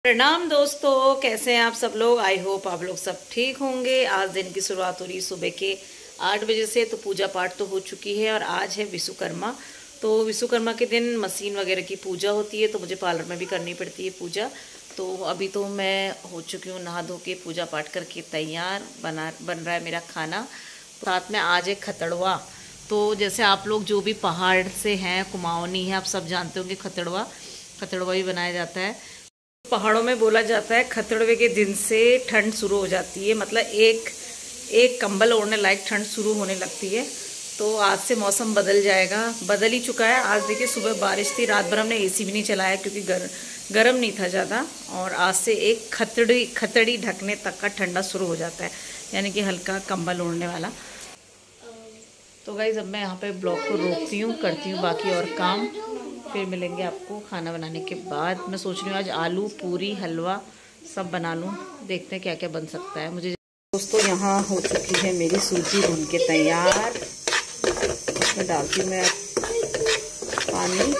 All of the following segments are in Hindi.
प्रणाम दोस्तों, कैसे हैं आप सब लोग। आई होप आप लोग सब ठीक होंगे। आज दिन की शुरुआत हो रही सुबह के 8 बजे से। तो पूजा पाठ तो हो चुकी है और आज है विश्वकर्मा। तो विश्वकर्मा के दिन मशीन वगैरह की पूजा होती है, तो मुझे पार्लर में भी करनी पड़ती है पूजा। तो अभी तो मैं हो चुकी हूँ नहा धो के, पूजा पाठ करके तैयार। बन रहा है मेरा खाना। साथ में आज है खतड़वा। तो जैसे आप लोग जो भी पहाड़ से हैं, कुमाऊनी है, आप सब जानते होंगे खतड़वा भी बनाया जाता है। पहाड़ों में बोला जाता है खतड़वे के दिन से ठंड शुरू हो जाती है, मतलब एक कंबल ओढ़ने लायक ठंड शुरू होने लगती है। तो आज से मौसम बदल जाएगा, बदल ही चुका है। आज देखिए सुबह बारिश थी, रात भर हमने एसी भी नहीं चलाया क्योंकि गर्म नहीं था ज़्यादा। और आज से एक खतड़ी ढकने तक का ठंडा शुरू हो जाता है, यानी कि हल्का कंबल ओढ़ने वाला। तो गाइस अब मैं यहाँ पे ब्लॉग को रोकती हूँ, करती हूँ बाकी और काम, फिर मिलेंगे आपको खाना बनाने के बाद। मैं सोच रही हूँ आज आलू पूरी हलवा सब बना लूँ, देखते हैं क्या क्या बन सकता है। मुझे दोस्तों यहाँ हो चुकी है मेरी सूजी भून के तैयार। इसमें डालती हूँ मैं पानी।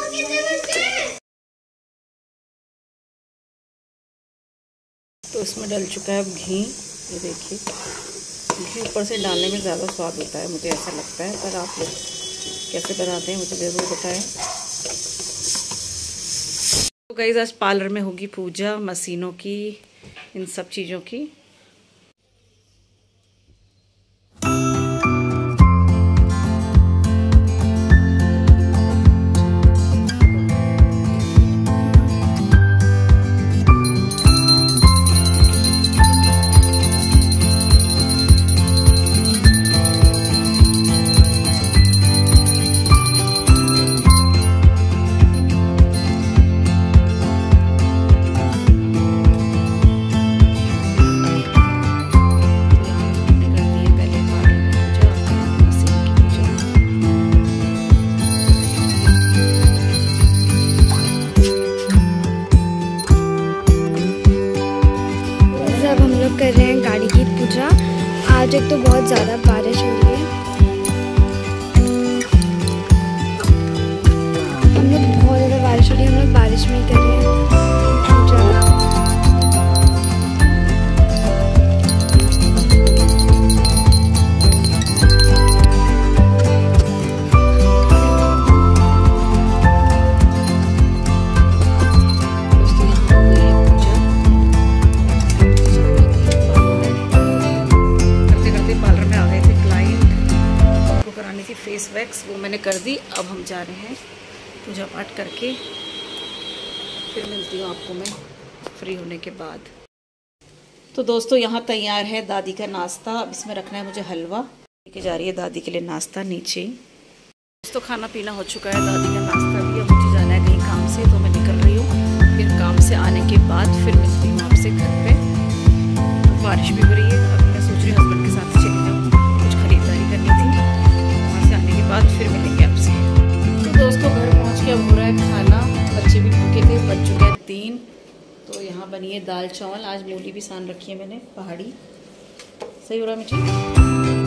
तो इसमें डल चुका है अब घी। ये देखिए, घी ऊपर से डालने में ज़्यादा स्वाद होता है, मुझे ऐसा लगता है। पर आप लोग कैसे बनाते हैं मुझे ज़रूर बताएं। तो गाइस आज पार्लर में होगी पूजा, मशीनों की, इन सब चीज़ों की। कर रहे हैं गाड़ी की पूजा। आज एक तो बहुत ज़्यादा बारिश हो रही है, हम लोग बहुत ज़्यादा बारिश हो रही है, हम लोग बारिश में ही कर रहे हैं पूजा। फेस वैक्स वो मैंने कर दी। अब हम जा रहे हैं पूजा पाठ करके, फिर मिलती हूँ आपको मैं फ्री होने के बाद। तो दोस्तों यहाँ तैयार है दादी का नाश्ता। अब इसमें रखना है मुझे हलवा। लेके जा रही है दादी के लिए नाश्ता नीचे। दोस्तों खाना पीना हो चुका है, दादी का नाश्ता भी। अब मुझे जाना है कहीं काम से, तो मैं निकल रही हूँ। फिर काम से आने के बाद फिर मिलती हूँ आपसे घर पे। तो बारिश भी हो रही है। अब मैं सोच रही हूँ हस्बैंड के साथ चली जाऊँ, कुछ खरीदारी करनी थी। बाद फिर मिलेंगे आपसे। तो दोस्तों घर पहुंच के अब हो रहा है खाना। बच्चे भी भूखे थे, बज चुके हैं 3। तो यहाँ बनी है दाल चावल। आज मूली भी सान रखी है मैंने, पहाड़ी। सही हो रहा है मीठी।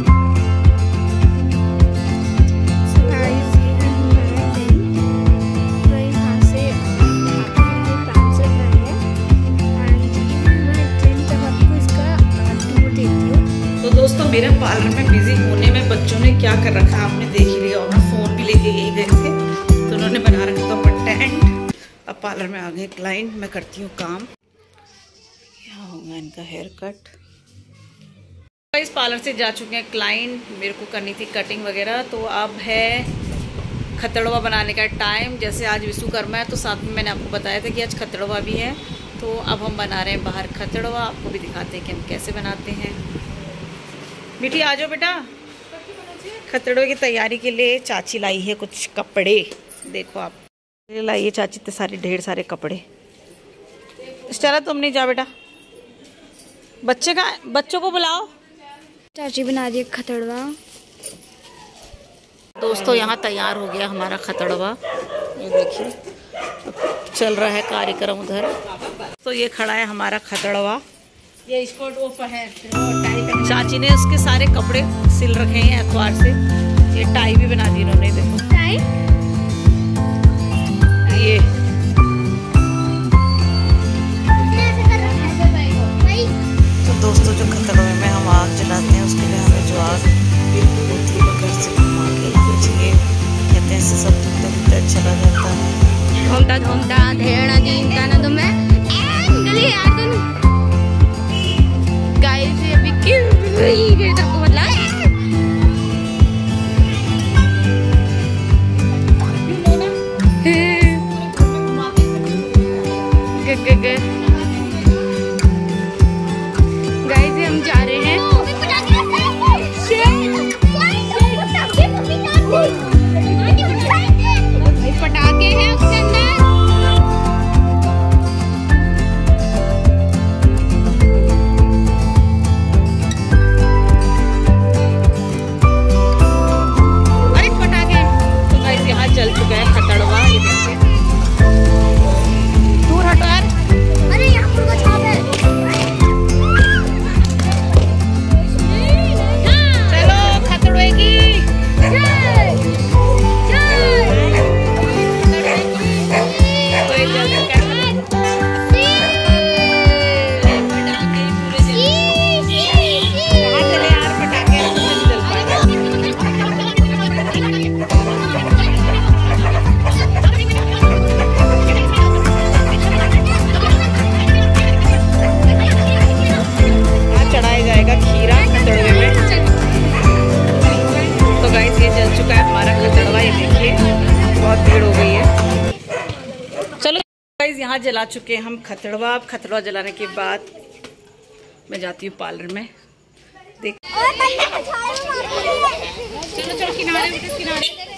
दोस्तों मेरे पार्लर में बिजी होने में बच्चों ने क्या कर रखा है आपने देख ही लिया होगा। फ़ोन भी लेके यही गए थे, तो उन्होंने बना रखा था टेंट। अब पार्लर में आ गए क्लाइंट, मैं करती हूँ काम। यहाँ होगा इनका हेयर कट। इस पार्लर से जा चुके हैं क्लाइंट, मेरे को करनी थी कटिंग वगैरह। तो अब है खतड़वा बनाने का टाइम। जैसे आज विश्वकर्मा है, तो साथ में मैंने आपको बताया था कि आज खतड़वा भी है। तो अब हम बना रहे हैं बाहर खतड़वा। आपको भी दिखाते हैं कि हम कैसे बनाते हैं। मिठी आ जाओ बेटा। खतड़वे की तैयारी के लिए चाची लाई है कुछ कपड़े। देखो आप, लाई है चाची इतने सारे ढेर सारे कपड़े। चला तुम नहीं जा बेटा, बच्चों को बुलाओ। चाची बना रही है खतड़वा। दोस्तों यहाँ तैयार हो गया हमारा खतड़वा। ये देखिए चल रहा है कार्यक्रम उधर। तो ये खड़ा है हमारा खतड़वा। ये इसको चाची ने उसके सारे कपड़े सिल रखे हैं अखबार से। ये टाई भी बना दी उन्होंने, देखो टाई। ये गए। गाइस हम जा रहे हैं। पटाखे हैं उसके अंदर। अरे पटाखे। तो गाइस यहाँ चल चुका है खतड़वा। ये देखिए, दूर हटो यार। अरे यहाँ मुर्गा छाप है। चलो खतड़वे की। चढ़ाया जाएगा खीरा खतड़वे में। तो गाइस ये चल चुका है हमारा खतड़वा। ये देखिए बहुत भीड़ हो गई है। चलो गाइस यहाँ जला चुके हैं हम खतड़वा। अब खतड़वा जलाने के बाद मैं जाती हूँ पार्लर में। देख चलो चलो किनारे किनारे।